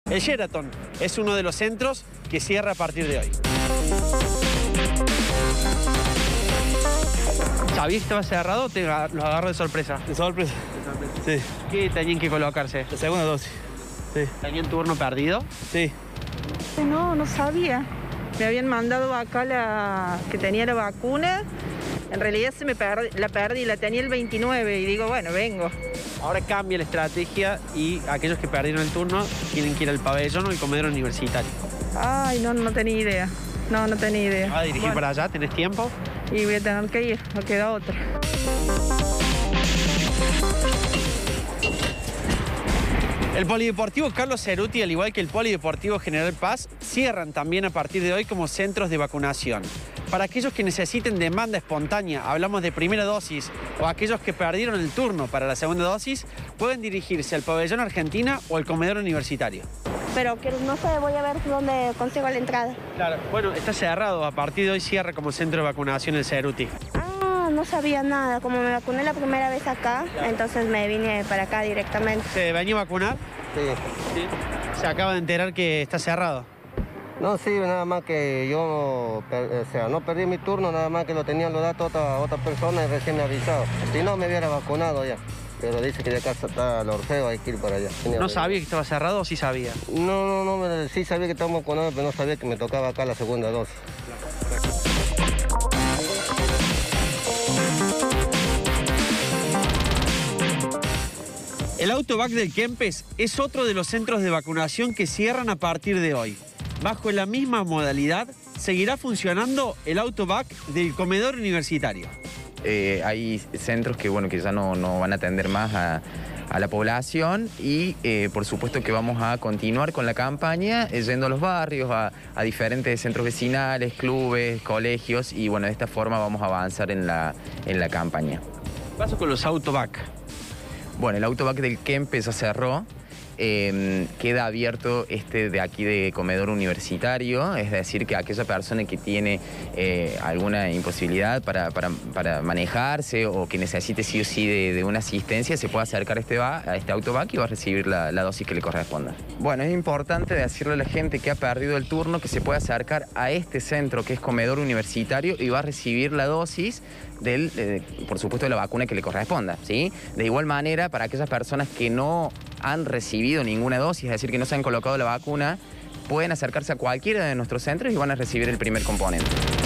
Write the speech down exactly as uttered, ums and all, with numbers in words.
El Sheraton es uno de los centros que cierra a partir de hoy. ¿Sabías que estaba cerrado o te lo agarro de sorpresa? De sorpresa. Sí. ¿Qué tenían que colocarse? La segunda dosis. Sí. ¿Tenían turno perdido? Sí. No, no sabía. Me habían mandado acá la que tenía la vacuna. En realidad se me perdí, la perdí, la tenía el veintinueve y digo, bueno, vengo. Ahora cambia la estrategia y aquellos que perdieron el turno tienen que ir al pabellón o al comedor universitario. Ay, no, no tenía idea. No, no tenía idea. ¿Vas a dirigir Bueno, para allá? ¿Tenés tiempo? y voy a tener que ir, no queda otra. El Polideportivo Carlos Cerruti, al igual que el Polideportivo General Paz, cierran también a partir de hoy como centros de vacunación. Para aquellos que necesiten demanda espontánea, hablamos de primera dosis, o aquellos que perdieron el turno para la segunda dosis, pueden dirigirse al pabellón Argentina o al comedor universitario. Pero que no sé, voy a ver dónde consigo la entrada. Claro, bueno, está cerrado. A partir de hoy cierra como centro de vacunación el Cerruti. Ah, no sabía nada. Como me vacuné la primera vez acá, entonces me vine para acá directamente. ¿Se venía a vacunar? Sí. Sí. Se acaba de enterar que está cerrado. No, sí, nada más que yo, o sea, no perdí mi turno, nada más que lo tenían los datos otra, otra persona y recién me avisado. Si no, me hubiera vacunado ya. Pero dice que de acá está el Orfeo, hay que ir para allá. ¿No sabía que estaba cerrado o sí sabía? No, no, no, sí sabía que estábamos vacunados, pero no sabía que me tocaba acá la segunda dosis. El Autobac del Kempes es otro de los centros de vacunación que cierran a partir de hoy. Bajo la misma modalidad, seguirá funcionando el Autobac del comedor universitario. Eh, hay centros que, bueno, que ya no, no van a atender más a, a la población y eh, por supuesto que vamos a continuar con la campaña eh, yendo a los barrios, a, a diferentes centros vecinales, clubes, colegios y bueno, de esta forma vamos a avanzar en la, en la campaña. ¿Qué pasa con los Autobac? Bueno, el Autobac del Kempes ya cerró. Eh, queda abierto este de aquí de comedor universitario, es decir, que aquella persona que tiene eh, alguna imposibilidad para, para, para manejarse o que necesite sí o sí de, de una asistencia, se puede acercar a este, va, a este Autobac y va a recibir la, la dosis que le corresponda. Bueno, es importante decirle a la gente que ha perdido el turno que se puede acercar a este centro que es comedor universitario y va a recibir la dosis del, eh, por supuesto, de la vacuna que le corresponda, ¿sí? De igual manera, para aquellas personas que no han recibido ninguna dosis, es decir, que no se han colocado la vacuna, pueden acercarse a cualquiera de nuestros centros y van a recibir el primer componente.